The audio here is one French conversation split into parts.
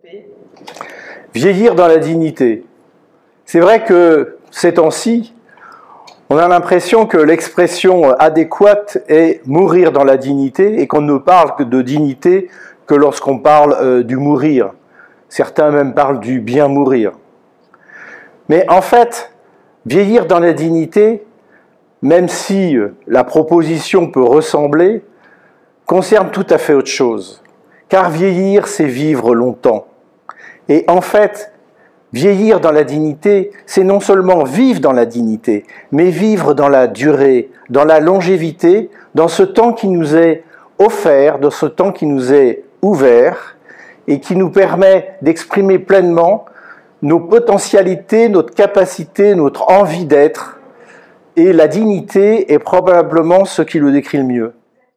Vieillir dans la dignité. C'est vrai que ces temps-ci, on a l'impression que l'expression adéquate est mourir dans la dignité et qu'on ne parle que de dignité que lorsqu'on parle du mourir. Certains même parlent du bien mourir. Mais en fait, vieillir dans la dignité, même si la proposition peut ressembler, concerne tout à fait autre chose. Car vieillir, c'est vivre longtemps. Et en fait, vieillir dans la dignité, c'est non seulement vivre dans la dignité, mais vivre dans la durée, dans la longévité, dans ce temps qui nous est offert, dans ce temps qui nous est ouvert, et qui nous permet d'exprimer pleinement nos potentialités, notre capacité, notre envie d'être. Et la dignité est probablement ce qui le décrit le mieux.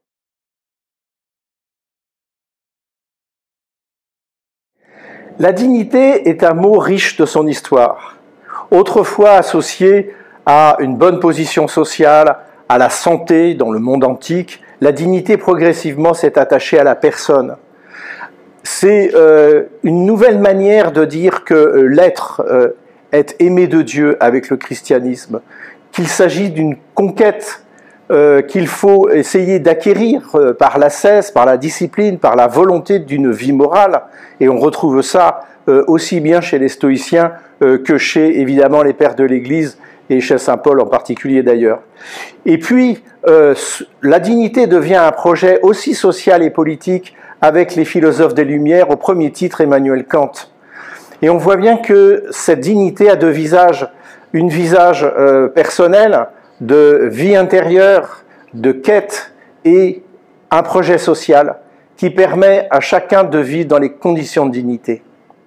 La dignité est un mot riche de son histoire, autrefois associé à une bonne position sociale, à la santé dans le monde antique. La dignité progressivement s'est attachée à la personne. C'est une nouvelle manière de dire que l'être est aimé de Dieu avec le christianisme, qu'il s'agit d'une conquête qu'il faut essayer d'acquérir par l'ascèse, par la discipline, par la volonté d'une vie morale. Et on retrouve ça aussi bien chez les stoïciens que chez, évidemment, les pères de l'Église et chez saint Paul en particulier d'ailleurs. Et puis, la dignité devient un projet aussi social et politique avec les philosophes des Lumières, au premier titre Emmanuel Kant. Et on voit bien que cette dignité a deux visages. Un visage personnel, de vie intérieure, de quête, et un projet social qui permet à chacun de vivre dans les conditions de dignité.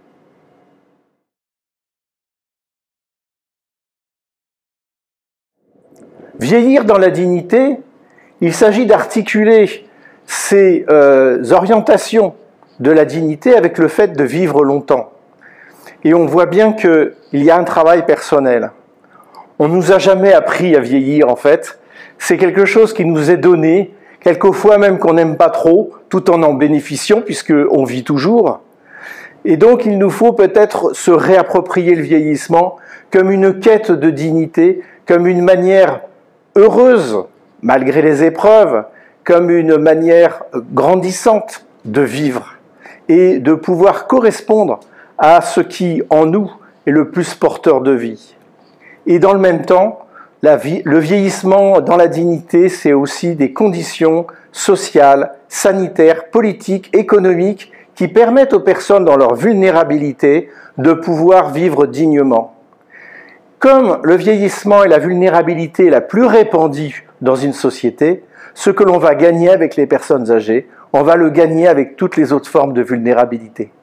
Vieillir dans la dignité, il s'agit d'articuler ces orientations de la dignité avec le fait de vivre longtemps. Et on voit bien qu'il y a un travail personnel. On ne nous a jamais appris à vieillir, en fait. C'est quelque chose qui nous est donné, quelquefois même qu'on n'aime pas trop, tout en bénéficiant, puisqu'on vit toujours. Et donc, il nous faut peut-être se réapproprier le vieillissement comme une quête de dignité, comme une manière heureuse, malgré les épreuves, comme une manière grandissante de vivre et de pouvoir correspondre à ce qui, en nous, est le plus porteur de vie. Et dans le même temps, le vieillissement dans la dignité, c'est aussi des conditions sociales, sanitaires, politiques, économiques qui permettent aux personnes dans leur vulnérabilité de pouvoir vivre dignement. Comme le vieillissement est la vulnérabilité la plus répandue dans une société, ce que l'on va gagner avec les personnes âgées, on va le gagner avec toutes les autres formes de vulnérabilité.